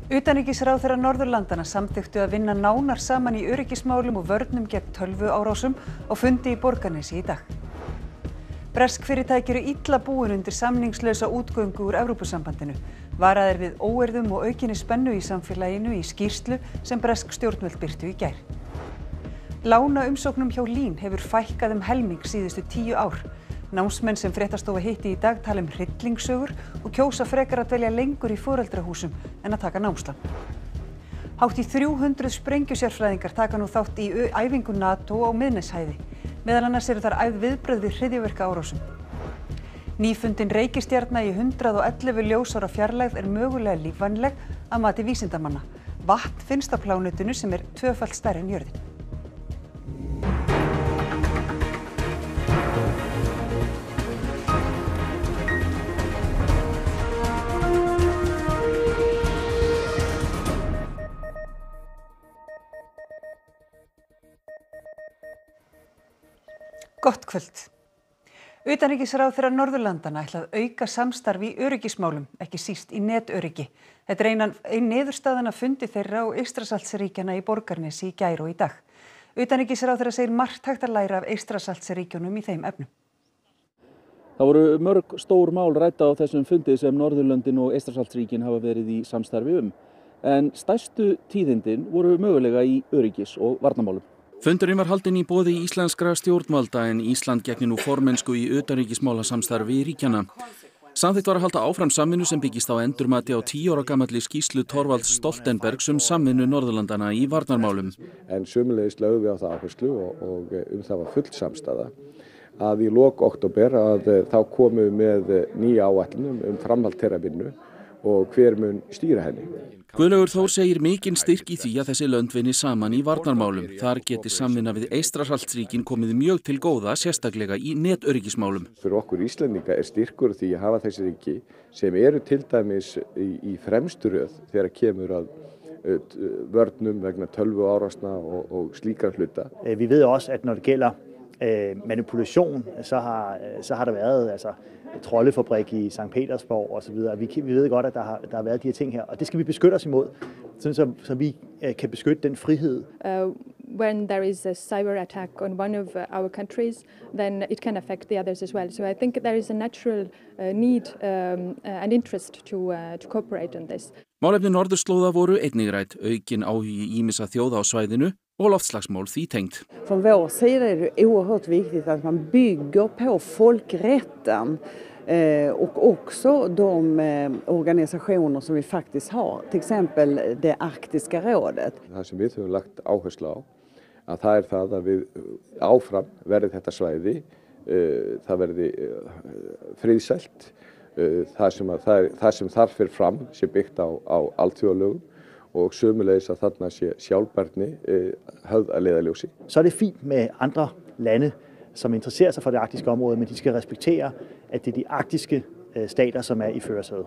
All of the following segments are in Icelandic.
Utanríkisráðherrar Norðurlandanna samþykktu að vinna nánar saman í öryggismálum og vörnum gegn tölvuárásum á fundi í Borgarnesi í dag. Bresk fyrirtæki eru illa búin undir samningslausa útgöngu úr Evrópusambandinu. Varað er við óeirðum og aukinni spennu í samfélaginu í skýrslu sem bresk stjórnvöld birtu í gær. Lánaumsóknum hjá LÍN hefur fækkað helming síðustu 10 ár. Námsmenn sem Fréttastofa hitti í dag tala hryllingssögur og kjósa frekar að dvelja lengur í foreldrahúsum en að taka námslán. Hátt í 300 sprengjusérfræðingar taka nú þátt í æfingu NATO á Miðnesheiði. Meðal annars eru þar æfð viðbrögð við hryðjuverkaárásum. Nýfundin reikistjarna í 111 ljósára fjarlægð er mögulega lífvænleg að mati vísindamanna. Vatn finnst á plánetinu sem er tvöfalt stærri en jörðin. Gott kvöld. Utanríkisráðherrar Norðurlandanna ætla að auka samstarf í öryggismálum, ekki síst í netöryggi. Þetta er ein niðurstaðan af fundi þeirra og Eystrasaltsríkjanna í Borgarnesi í gær og í dag. Utanríkisráðherra segir margt hægt að læra af Eystrasaltsríkjunum í þeim efnum. Það voru mörg stór mál rædd á þessum fundi sem Norðurlöndin og Eystrasaltsríkin hafa verið í samstarfi En stærstu tíðindin voru mögulega í öryggis- og varnarmálum. Fundurinn var haldinn í boði íslenskra stjórnvalda en Ísland gegnir nú formennsku í utanríkismálasamstarfi ríkjanna. Samþykkt var að halda áfram samvinnu sem byggist á endurmati á 10 ára gamalli skýrslu Thorvalds Stoltenbergs samvinnu Norðurlandanna í varnarmálum. En sömuleiðis lögðum við á það áherslu og það var full samstaða að í lok október að þá komum við með nýja áætlun framhald þeirra vinnu og hver mun stýra henni. Guðlaugur Þór segir mikinn styrk í því að þessi lönd vinni saman í varnarmálum. Þar geti samvinna við Eystrasaltsríkin komið mjög til góða, sérstaklega í netöryggismálum. Fyrir okkur Íslendinga er styrkur því að hafa þessi ríki sem eru til dæmis í fremstu röð þegar kemur að vörnum vegna tölvuárásna og slíkra hluta. Vi ved også at når det gælder manipulation, så har der været troldefabrik i St. Petersborg og så videre. Vi ved godt at der har været de her ting her, og det skal vi beskytte os imod, så vi kan beskytte den frihed. When there is a cyber attack on one of our countries, then it can affect the others as well. So I think there is a natural need and interest to cooperate on this. Málefni norðurslóða voru einnig rædd, aukin áhugi ýmissa þjóða á svæðinu och loftslagsmål því tengt. Från vår sida är det oerhört viktigt att man bygger på folkrätten och också de organisationer som vi faktiskt har, till exempel det arktiska rådet. Það sem við höfum lagt áherslu á að það er það að við áfram verði þetta svæði, það verði friðsælt, það sem þar fer fram sé byggt á alþjóðalögum og sömuleiðis að þarna sé sjálfbærni höfð að leiðarljósi. Så er det fint med andre lande som interesserer sig for det arktiske område, men de skal respektere at det er de arktiske stater som er i førersædet.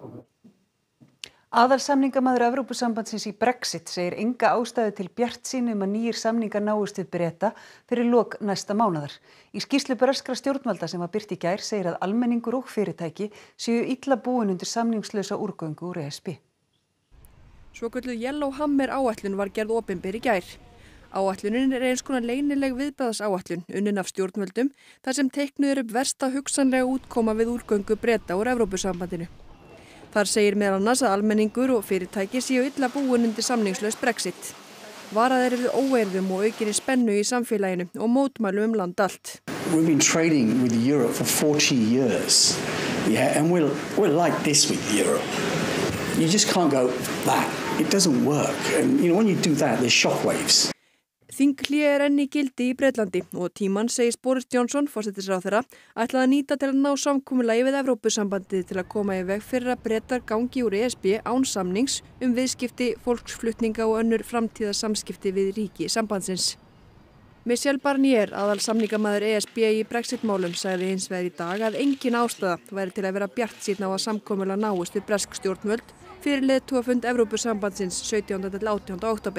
Aðalsamningamaður Evrópusambandsins í Brexit segir enga ástæðu til bjartsýni að nýir samningar náist við Breta fyrir lok næsta mánaðar. Í skýrslu breskra stjórnvalda sem var birt í gær segir að almenningur og fyrirtæki séu illa búin undir samningslausa úrgöngu úr ESB. Svokölluð Yellowhammer áætlun var gerð opinber í gær. Áætlunin er eins konar leynileg viðbragðsáætlun unnin af stjórnvöldum þar sem teiknuð upp versta hugsanlega útkoma við úrgöngu Breta úr Evrópusambandinu. Þar segir meðal annars að almenningur og fyrirtæki séu illa búin undir samningslaust Brexit. Varað er við óeirðum og aukinni spennu í samfélaginu og mótmælum land allt. We've been trading with Europe for 40 years. Yeah, and we're like this with Europe. You just can't go that. It doesn't work. And when you do that, there's shockwaves. Þinghlé er enn í gildi í Bretlandi og tímann segist Boris Johnson, forsætisráðherra, ætlaði að nýta til að ná samkomulagi við Evrópusambandið til að koma í veg fyrir að Bretar gangi úr ESB án samnings viðskipti, fólksflutninga og önnur framtíðarsamskipti við ríki sambandsins. Michel Barnier, aðalsamningamaður ESB í Brexit-málum, sagði hins vegar í dag að engin ástæða væri til að vera bjartsýnn á að samkomulag náist við bresk stjórnvöld fyrir leiðtogafund Evrópusambandsins 17. til 18. október.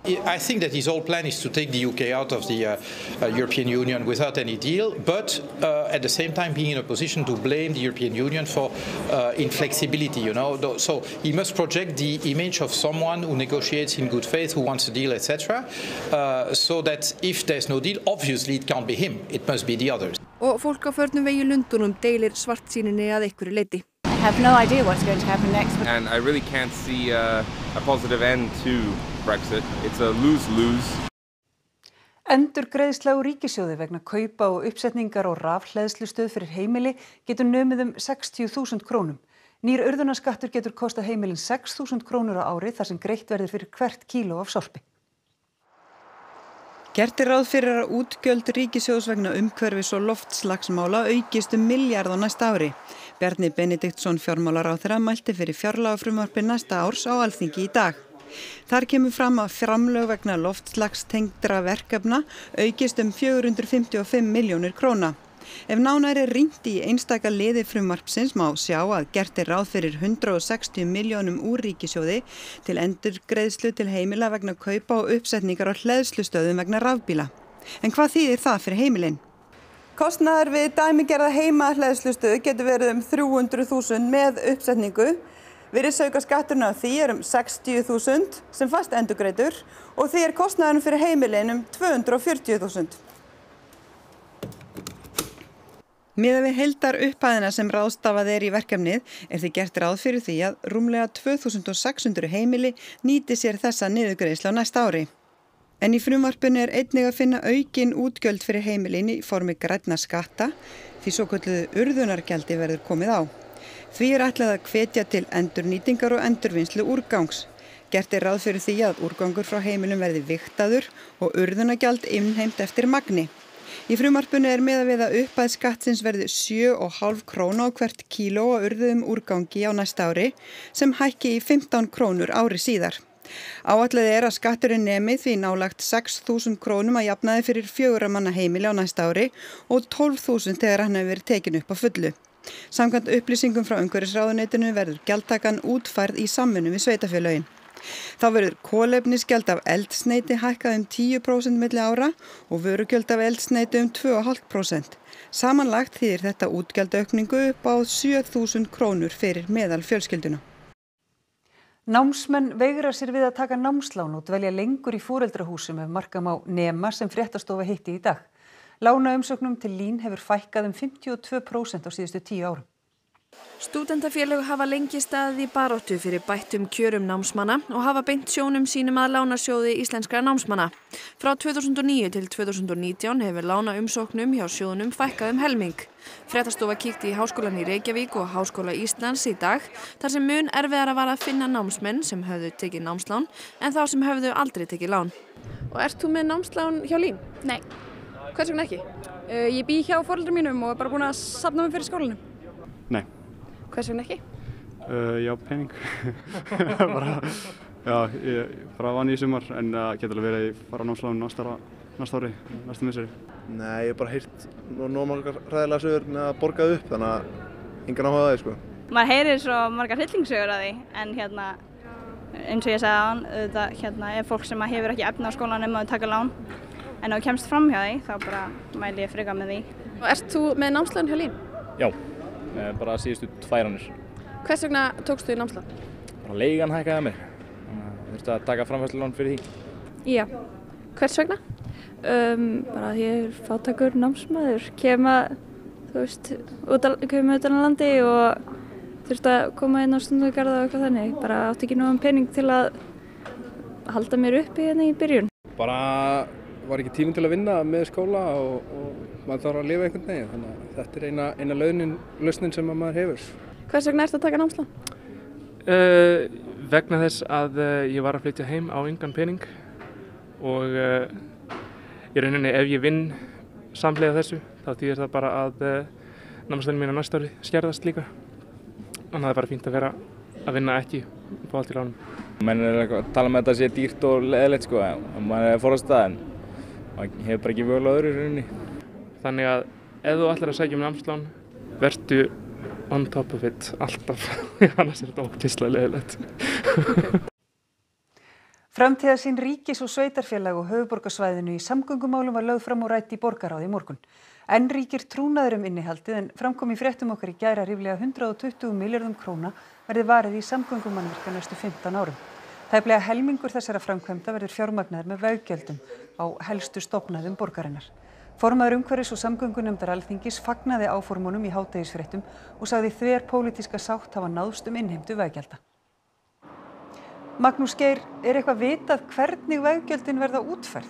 I think that his whole plan is to take the UK out of the European Union without any deal, but at the same time being in a position to blame the European Union for inflexibility, you know. So he must project the image of someone who negotiates in good faith, who wants a deal, etc. So that if there's no deal, obviously it can't be him, it must be the others. Og fólk á förnum vegi Lundúnum deilir svartsýninni að einhverju leyti. I have no idea what's going to happen next. And I really can't see a positive end to Brexit. It's a lose-lose. Endurgreiðsla úr ríkissjóði vegna kaupa og uppsetningar og rafhleðslustöð fyrir heimili getur numið 60.000 krónum. Nýr urðunarskattur getur kostað heimilin 6.000 krónur á ári þar sem greitt verður fyrir hvert kíló af sorpi. Gert ráð fyrir að útgjöld ríkissjóðs vegna umhverfis- og loftslagsmála aukist milljarð á næsta ári. Bjarni Benediktsson fjármálaráðherra mælti fyrir fjárlagafrumvarpi næsta árs á Alþingi í dag. Þar kemur fram að framlög vegna loftslagstengdra verkefna aukist 455 milljónir króna. Ef nánar rýnt í einstaka liði frumvarpsins má sjá að gert ráð fyrir 160 milljónum úr ríkissjóði til endurgreiðslu til heimila vegna kaupa og uppsetningar á hleðslustöðum vegna rafbíla. En hvað þýðir það fyrir heimilin? Kostnaður við dæmigerða heimahleðslustöð getur verið 300.000 með uppsetningu. Virðisaukaskatturinn af því 60.000 sem fast endurgreiddur og því kostnaðurinn fyrir heimilin 240.000. Miðað við heildar upphæðina sem ráðstafað í verkefnið því gert ráð fyrir því að rúmlega 2600 heimili nýti sér þessa niðurgreiðslu á næsta ári. En í frumvarpinu einnig að finna aukin útgjöld fyrir heimilin í formi grænna skatta því svokölluðu urðunargjaldi verður komið á. Því ætlað að hvetja til endurnýtingar og endurvinnslu úrgangs. Gert ráð fyrir því að úrgangur frá heimilum verði vigtaður og urðunargjald innheimt eftir magni. Í frumvarpinu miðað við að upphæð skattsins verði 7,5 króna á hvert kíló á urðuðum úrgangi á næsta ári sem hækki í 15 krónur ári síðar. Áætlað að skatturinn nemi því nálagt 6.000 krónum að jafnaði fyrir 4 manna heimili á næsta ári og 12.000 þegar hann hefur verið tekin upp á fullu. Samkvæmt upplýsingum frá umhverfisráðuneytinu verður gjaldtakan útfærð í samvinnu við sveitarfélögin. Þá verður kolefnisgjald af eldsneyti hækkað 10% milli ára og vörugjöld af eldsneyti 2,5%. Samanlagt þýðir þetta útgjaldaaukningu upp á 7.000 krónur fyrir meðal fjölskylduna. Námsmenn veigra sér við að taka námslán og dvelja lengur í foreldrahúsum ef marka má nema sem fréttastofa hitti í dag. Lánaumsóknum til LÍN hefur fækkað 52% á síðustu 10 árum. Stúdentafélög hafa lengi staðið í baráttu fyrir bættum kjörum námsmanna og hafa beint sjónum sínum að lánasjóði íslenskra námsmanna. Frá 2009 til 2019 hefur lánaumsóknum hjá sjóðnum fækkað helming. Fréttastofa kíkti í Háskólann í Reykjavík og Háskóla Íslands í dag þar sem mun erfiðara var að finna námsmenn sem höfðu tekið námslán en þá sem höfðu aldrei tekið lán. Og ert þú með námslán hjá LÍN? Nei. Hvers vegna ekki? Ég bý hjá foreldrum mínum og bara búin að safna mig fyrir skólanum. Nei. Hvers vegna ekki? Já, pening. Ég vann í sumar en geta alveg verið að fara á námslán næsta ári, næsta misseri. Nei, ég hef bara heyrt nóg margar hræðilega sögur með að borga upp þannig að engan áhuga á því, sko. Maður heyrir svo margar hryllingssögur af því en eins og ég sagði áðan, er fólk sem hefur ekki efni á skólanum að taka lán en ef þú kemst fram hjá því þá bara mæli ég frekar með því. Og ert þú með námslán hjá LÍN? Já. Bara síðustu 2 árunir. Hvers vegna tókstu í námslán? Bara leigan hækkaði mig. Þurfti að taka framfærslulán fyrir því. Já. Hvers vegna? Bara að ég fátækur námsmaður. Kemur utan á landi og þurfti að koma inn á stundagarða og eitthvað þannig. Bara átti ekki nógan pening til að halda mér uppi hérna í byrjun. Bara var ekki tíminn til að vinna með skóla og maður þarf að lifa einhvern veginn, þannig að þetta er eina lausnin sem maður hefur. Hvers vegna ertu að taka námslán? Vegna þess að ég var að flytja heim á engan pening og í rauninni ef ég vinn samhliða þessu þá þýðir það bara að námslán mín á næsta ári skerðast líka. Þannig að það er bara fínt að vera að vinna ekki og fá allt í lánum. Menn að tala með þetta sé dýrt og leðilegt sko, en maður forðast það en maður hefur bara ekki völu á öðru í rauninni. Þannig að ef þú ætlar að sækja námslán, vertu on top of it alltaf, annars er þetta ógeðslega leiðilegt. Framtíðarsýn ríkis- og sveitarfélaga á höfuðborgarsvæðinu í samgöngumálum var lögð fram og rædd í borgarráði í morgun. Enn ríkir trúnaður innihaldið en framkom í fréttum okkar í gær að ríflega 120 milljörðum króna verði varið í samgöngumannvirkja næstu 15 árum. Tæplega helmingur þessara framkvæmda verður fjármagnaður með veggjöldum á helstu stofnæðum borgarinnar. Formaður umhverfis- og samgöngunefndar Alþingis fagnaði áformunum í hádegisfréttum og sagði þverpólitíska sátt hafa náðst innheimtu veggjalda. Magnús Geir, eitthvað vitað hvernig veggjöldin verða útfærð?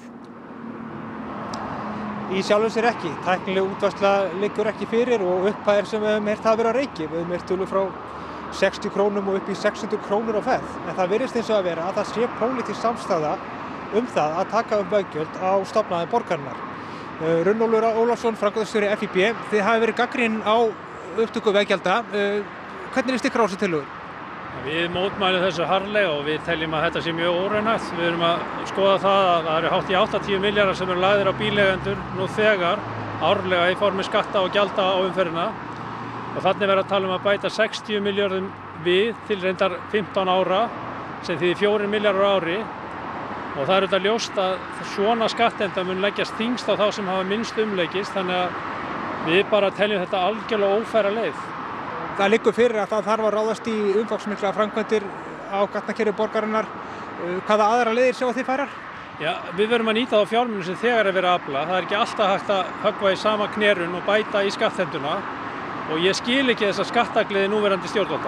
Í sjálfu sér ekki. Tæknileg útfærsla liggur ekki fyrir og upphæðir sem við höfum heyrt hafa verið á reiki. Við höfum heyrt tölur frá 60 krónum og upp í 600 krónur á ferð. En það virðist eins og að vera að það sé pólitísk samstaða það að taka veggjöld á stofnæðum borgarinnar. Runólfur Ólafsson, framkvæmdastjóri FÍB, þið hafi verið gagnrýnin á upptöku veggjalda. Hvernig líst ykkur á þessu tillögur? Við mótmælum þessu harðlega og við teljum að þetta sé mjög óraunhæft. Við erum að skoða það að það eru hátt í 80 milljarðar sem eru lagðir á bíleigendur nú þegar árlega í formi skatta og gjalda á umferðina. Og þannig verður að tala um að bæta 60 milljörðum við til reyndar 15 ára sem þýðir 4 milljarðar á ári. Og það er auðvitað ljóst að svona skattenda mun leggjast þyngst á þá sem hafa minnst umleikist, þannig að við bara teljum þetta algjörlega ófæra leið. Það liggur fyrir að það þarf að ráðast í umfangsmikla framkvæmdir á gatnakerfi borgarinnar. Hvaða aðra leiðir sjá þið færar? Já, við verðum að nýta þá fjármuni sem þegar er verið að afla. Það er ekki alltaf hægt að höggva í sama knerun og bæta í skattheimtuna og ég skil ekki þessa skattagliði núverandi stjórnvalda.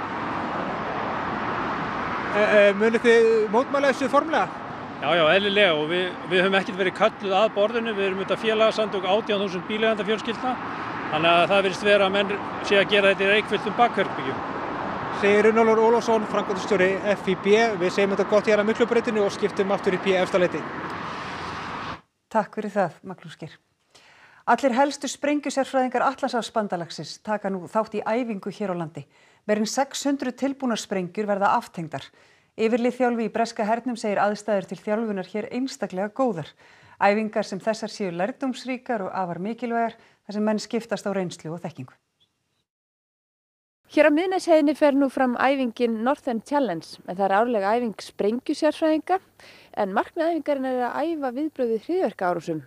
Munið þið mótmæla þessu formlega? Já, eðlilega og við höfum ekkert verið kölluð að borðinu. Við erum auðvitað félagasamtök 18.000 bíleigandafjölskyldna. Þannig að það virðist vera að menn sé að gera þetta í reykfylltum bakherbergjum. Segir Runólfur Ólafsson, framkvæmdastjóri FÍB. Við segjum þetta gott hér að Miklubrautinni og skiptum aftur upp í Efstaleiti. Takk fyrir það, Magnús Geir. Allir helstu sprengjusérfræðingar Atlantshafsbandalagsins taka nú þátt í æfingu hér á landi. Meira en 600 tilbúnar sprengjur verða aftengdar. Yfirliðþjálfi í breska hernum segir aðstæður til þjálfunar hér einstaklega góðar. Æfingar sem þessar séu lærdómsríkar og afar mikilvægar þar sem menn skiptast á reynslu og þekkingu. Hér á Miðnesheiðinni fer nú fram æfingin Northern Challenge, en það er árlega æfing sprengjusérfræðinga, en markmið æfingarinn er að æfa viðbrögð við hryðjuverkaárásum.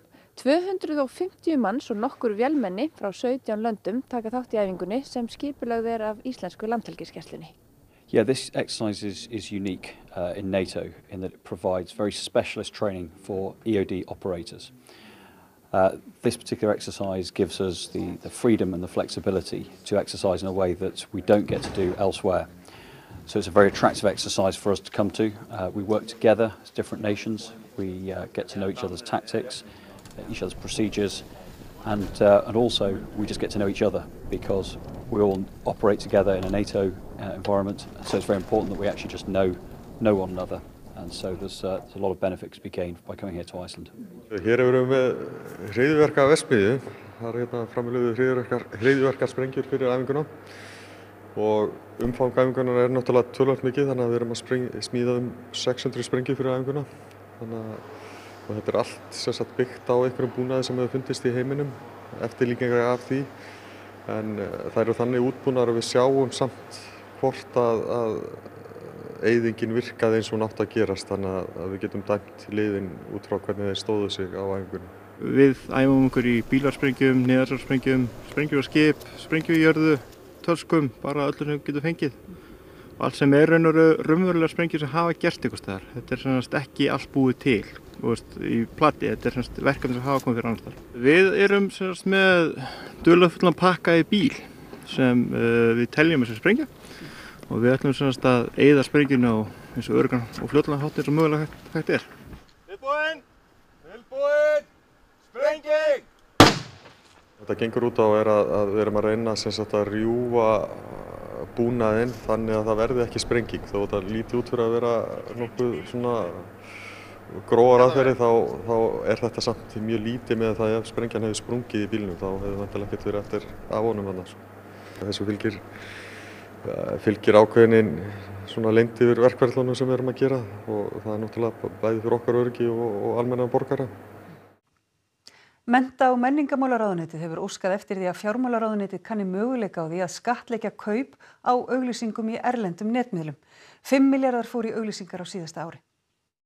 250 manns og nokkur vélmenni frá 17 löndum taka þátt í æfingunni sem skipulögð er af íslensku landhelgisgæslunni. Yeah, this exercise is unique in NATO in that it provides very specialist training for EOD operators. This particular exercise gives us the freedom and the flexibility to exercise in a way that we don't get to do elsewhere. So it's a very attractive exercise for us to come to. We work together as different nations. We get to know each other's tactics, each other's procedures, and also we just get to know each other because we all operate together in a NATO environment. So it's very important that we actually just know one another. And so there's a lot of benefits to be gained by coming here to Iceland. Hér erum við með hryðjuverkaverksmiðju. Það er hérna framleiðuð hryðjuverkasprengjur fyrir æfinguna og umfang æfingunar er náttúrulega töluvert mikið, þannig að við erum að smíða 600 sprengjur fyrir æfinguna. Og þetta er allt sem sagt byggt á einhverjum búnaði sem hefur fundist í heiminum, eftirlíkingar af því. En það eru þannig útbúnar að við sjáum samt hvort að eyðingin virkaði eins og hún átti að gerast, þannig að við getum dæmt liðin út frá hvernig þeir stóðu sig á æfingunni. Við æfum okkur í bílarsprengjum, neðarsprengjum, sprengjum á skip, sprengjum í jörðu, töskum, bara öllu sem við getum fengið. Allt sem er raunverulega sprengjur sem hafa gerst einhvers staðar. Þetta er ekki allt búið til í plati, þetta er verkefni sem hafa komið fyrir annars staðar. Við erum með dularfullan pakka í bíl sem við teljum sem sprengja. Og við ætlum að eyða sprengjunni á eins og öruggan og fljótlega hátt eins og mögulega hægt er. Tilbúin, sprenging! Þetta gengur út á að við erum að reyna að rjúfa búnaðinn þannig að það verði ekki sprenging. Þó þetta líti út fyrir að vera nokkuð svona grófar aðferðir þá er þetta samt mjög lítið með það ef sprengjan hefði sprungið í bílnum þá hefði vantilega ekkert verið eftir af honum annars. Þessu fylgir ákveðin svona leynd yfir verkferlunum sem við erum að gera og það er náttúrulega bæði fyrir okkar öryggi og almenna borgara. Mennta- og menningarmálaráðuneytið hefur óskað eftir því að fjármálaráðuneytið kanni möguleika á því að skattleggja kaup á auglýsingum í erlendum netmiðlum. 5 milljarðar fóru í auglýsingar á síðasta ári.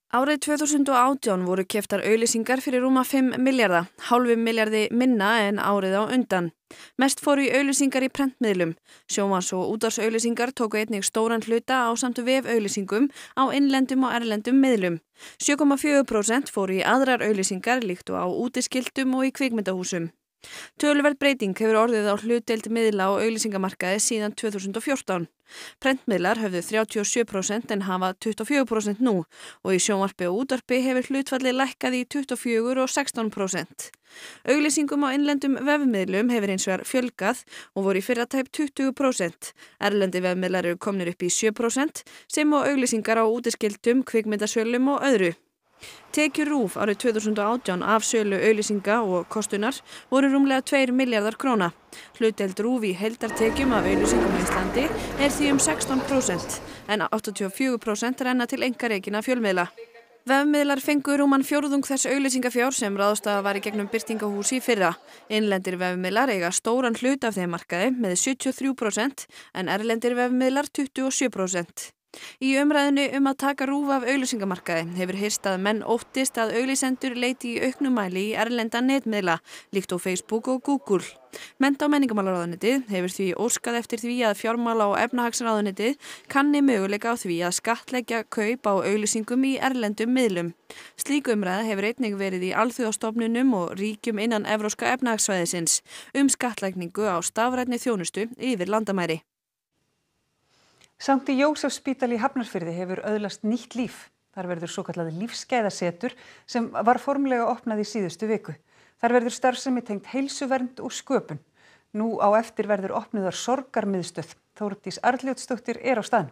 Árið 2018 voru keyptar auglýsingar fyrir rúma 5 milljarða, hálfum milljarði minna en árið á undan. Mest fóru í auglýsingar í prentmiðlum. Sjónvarps- og útvarpsauglýsingar tóku einnig stóran hluta ásamt vefauglýsingum á innlendum og erlendum miðlum. 7,4% fóru í aðrar auglýsingar líkt og á útiskiltum og í kvikmyndahúsum. Töluverð breyting hefur orðið á hlutdeild miðla og auglýsingamarkaði síðan 2014. Prentmiðlar höfðu 37% en hafa 24% nú og í sjónvarpi og útvarpi hefur hlutfalli lækkað í 24% og 16%. Auglýsingum á innlendum vefmiðlum hefur hins vegar fjölgað og voru í fyrra tæp 20%. Erlendi vefmiðlar eru komnir upp í 7% sem og auglýsingar á útiskiltum, kvikmyndasölum og öðru. Tekjur RÚV árið 2018 af sölu auglýsinga og kostunar voru rúmlega 2 milljarðar króna. Hlutdeild RÚV í heildartekjum af auglýsingum á Íslandi er því 16% en 84% renna til einkarekinna fjölmiðla. Vefmiðlar fengu rúman fjórðung þess auglýsingafjár sem ráðstafað var í gegnum birtingahús í fyrra. Innlendir vefmiðlar eiga stóran hlut af þeim markaði með 73% en erlendir vefmiðlar 27%. Í umræðinu að taka RÚV af auglýsingamarkaði hefur heyrst að menn óttist að auglýsendur leiti í auknum mæli í erlenda netmiðla, líkt á Facebook og Google. Mennta- og menningarmálaráðuneytið hefur því óskað eftir því að fjármála- og efnahagsráðuneytið kanni möguleika á því að skattleggja kaup á auglýsingum í erlendum miðlum. Slík umræða hefur einnig verið í alþjóðastofnunum og ríkjum innan evrópska efnahagssvæðisins skattlagningu á stafrænni þjónustu yfir landamæri. Sankti Jósefsspítali í Hafnarfirði hefur öðlast nýtt líf. Þar verður svokallað lífsgæðasetur sem var formlega opnað í síðustu viku. Þar verður starfsemi tengt heilsuvernd og sköpun. Nú á eftir verður opnuðar sorgarmiðstöð. Þórdís Arnljótsdóttir er á staðnum.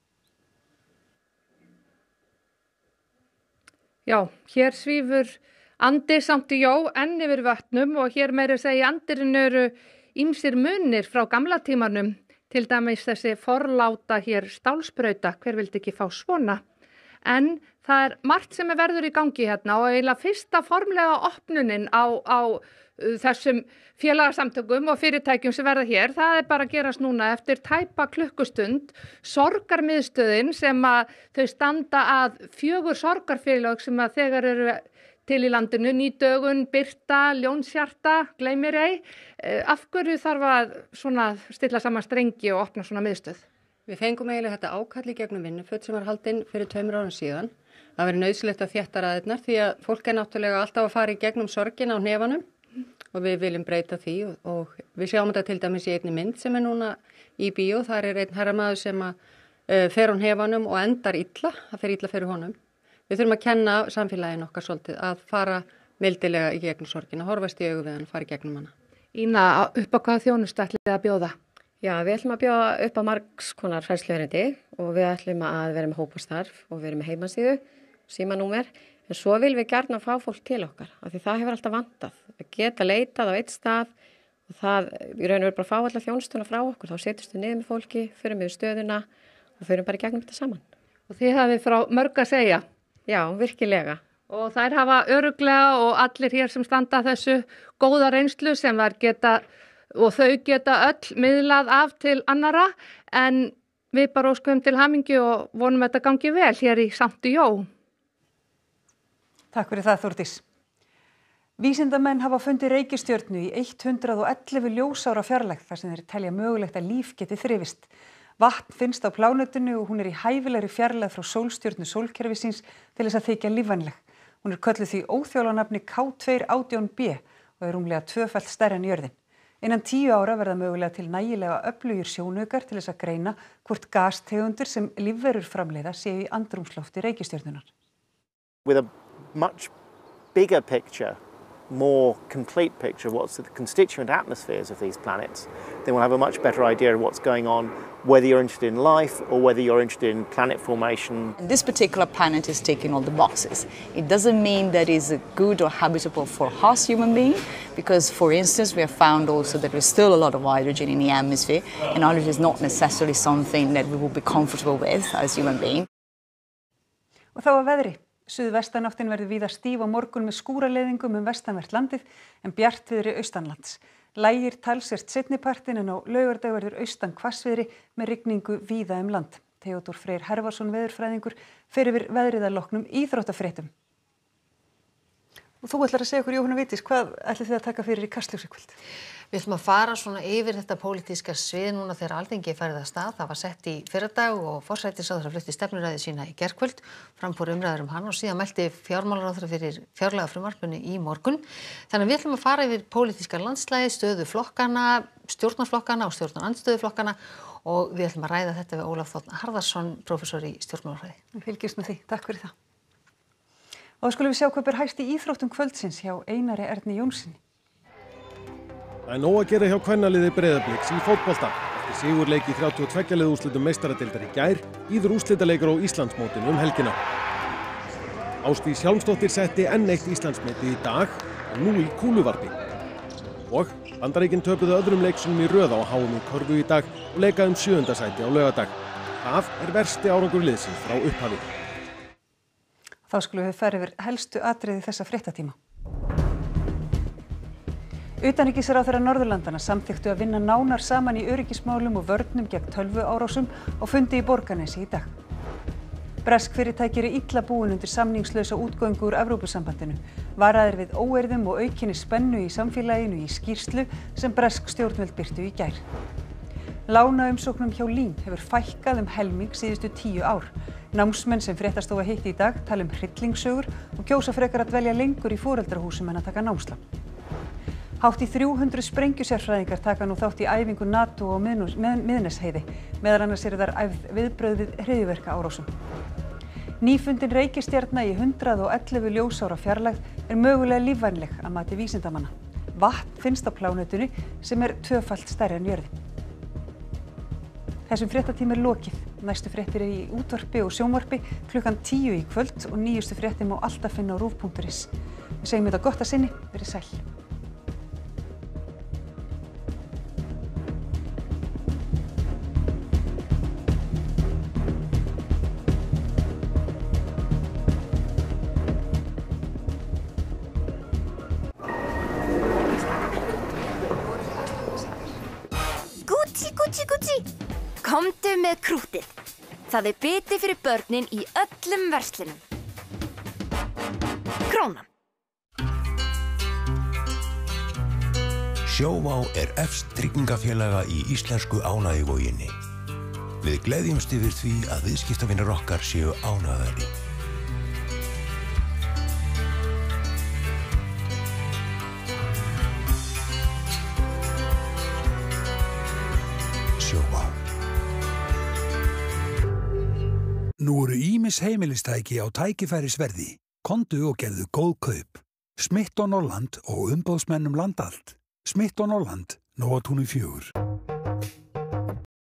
Já, hér svífur andi Sankti Jó enn yfir vötnum og hér meira segja andirinn eru ýmsir munir frá gamla tímanum. Til dæmis þessi forláta hér stálsbrauta, hver vildi ekki fá svona? En það margt sem verður í gangi hérna og eiginlega fyrsta formlega opnunin á þessum félagasamtökum og fyrirtækjum sem verða hér, það bara að gerast núna eftir tæpa klukkustund. Sorgarmiðstöðin sem að þau standa að 4 sorgarfélög sem að þegar eru til í landinu, Nýdögun, Birta, Ljónshjarta, gleymir ei. Af hverju þarf að stilla saman strengi og opna svona miðstöð? Við fengum eiginlega þetta ákall í gegnum vinnuföt sem var haldinn fyrir 2 árum síðan. Það verið nauðsynlegt að þétta raðirnar því að fólk náttúrulega alltaf að fara í gegnum sorgina á hnefanum og við viljum breyta því og við sjáum þetta til dæmis í einni mynd sem núna í bíó. Þar einn herramaður sem fer á hnefanum og endar illa, það fer illa fyrir honum. Við þurfum að kenna samfélaginu okkar svolítið að fara mildilega í gegnum sorgina, horfast í augu við hann og fara í gegnum hana. Ína, upp á hvaða þjónustu ætlið þið að bjóða? Já, við ætlum að bjóða upp á margs konar fræðsluerindi og við ætlum að vera með hópastarf og vera með heimasíðu, símanúmer, en svo viljum við gjarnan fá fólk til okkar, af því það hefur alltaf vantað. Að geta leitað á eitt stað og það, í raun og veru bara fá alla þjónustuna frá okkur, þá setjumst við niður með fólki, förum við stöðuna og förum bara í gegnum þetta saman. Og þið hafið frá mörg að segja? Já, virkilega. Og þær hafa örugglega og allir hér sem standa þessu góða reynslu sem þær geta og þau geta öll miðlað af til annara en við bara óskum til hamingju og vonum að þetta gangi vel hér í Sankti Jó. Takk fyrir það, Þórdís. Vísindamenn hafa fundið reikistjörnu í 111 ljósára fjarlægð þar sem þeir telja mögulegt að líf geti þrifist. Vatn finnst á plánetinu og hún er í hæfilegri fjarlægð frá sólstjörnu sólkerfisins til þess að þykja lífvænleg. Hún er kölluð því óþjólanafni K218b og er rúmlega 2-falt stærri en jörðin. Innan 10 ára verða mögulega til nægilega öflugir sjónaukar til þess að greina hvort gastegundir sem lífverur framleiða séu í andrúmslofti reikistjörnunnar. With a much bigger picture, more complete picture of what's the constituent atmospheres of these planets, then we'll have a much better idea of what's going on, whether you're interested in life or whether you're interested in planet formation. This particular planet is ticking all the boxes. It doesn't mean that it's good or habitable for us human beings, because for instance we have found also that there's still a lot of hydrogen in the atmosphere, and hydrogen is not necessarily something that we will be comfortable with as human beings. Og þá að veðri. Suðvestanáttin verður víða stíf á morgun með skúraleiðingum vestanvert landið en bjartviðri austanlands. Lægir talsvert seinnipartinn en á laugardag verður austan hvassviðri með rigningu víða land. Theodór Freyr Hervarsson veðurfræðingur fer yfir veðrið að loknum íþróttafréttum. Og þú ætlar að segja okkur, Jóhanna Vigdís, hvað ætlið þið að taka fyrir í Kastljósi í kvöld? Við ætlum að fara svona yfir þetta pólitíska svið núna þegar Alþingi er farið af stað. Það var sett í fyrradag og forsætisráðherra flutti stefnuræðu sína í gærkvöld, fram fóru umræður hann og síðan mælti fjármálaráðherra fyrir fjárlagafrumvarpinu í morgun. Þannig að við ætlum að fara yfir pólitíska landslagi, stöðu flokkana, stjórnarflokkana og stjórnarandstöðuflokkana og við ætlum að ræða þetta við Ólaf Þ. Harðarson, prófessor í stjórnmálafræði. Við fylgjumst með því. Takk fyrir það. Og skulum við sjá hvað ber hæst í íþróttum kvöldsins hjá Einari Erni Jónssoni. Það er nóg að gera hjá kvennaliði Breiðabliks í fótbolta. Eftir sigurleik í 32 liða úrslitum meistaradeildar í gær bíður úrslitaleikur á Íslandsmótinu helgina. Ásdís Hjálmsdóttir setti enn eitt Íslandsmetið í dag og nú í kúluvarpi. Og Bandaríkin töpuðu öðrum leik sínum í röð á HM í körfu í dag og leika 7. sæti á laugardag. Það er versti árangur liðsins frá upphafi. Þá skulum við fara yfir helstu atriði þessa fréttatíma. Utanríkisráðherrar Norðurlandanna samþykktu að vinna nánar saman í öryggismálum og vörnum gegn tölvuárásum á fundi í Borgarnesi í dag. Bresk fyrirtæki eru illa búin undir samningslausa útgöngu úr Evrópusambandinu. Varaðir við óeirðum og aukinni spennu í samfélaginu í skýrslu sem bresk stjórnvöld birtu í gær. Lánaumsóknum hjá LÍN hefur fækkað helming síðustu 10 ár. Námsmenn sem fréttastofa hitti í dag tala hryllingssögur og kjósa frekar að dvelja lengur í foreldrahúsum en að taka námslán. Hátt í 300 sprengjusérfræðingar taka nú þátt í æfingu NATO á Miðnesheiði. Meðal annars eru þar æfð viðbrögð við hryðjuverkaárásum. Nýfundin reikistjarna í 111 ljósára fjarlægð er mögulega lífvænleg að mati vísindamanna. Vatn finnst á plánetunni sem er 2-falt stærri en jörðin. Þessum fréttatíma er lokið. Næstu fréttir í útvarpi og sjónvarpi klukkan 10 í kvöld og nýjustu fréttir má alltaf finna á ruv.is. Við segjum þetta gott að sinni, verið sæl. Komdu með krútið. Það er biti fyrir börnin í öllum verslunum. Krónan. Sjóvá er efst tryggingafélaga í íslensku ánægjuvoginni. Við gleðjumst yfir því að viðskiptavinir okkar séu ánægðari. Sjóvá. Nú eru ýmis heimilistæki á tækifærisverði. Komdu og gerðu góð kaup. Smith & Norland og umboðsmenn land allt. Smith & Norland, Nóatúni 4.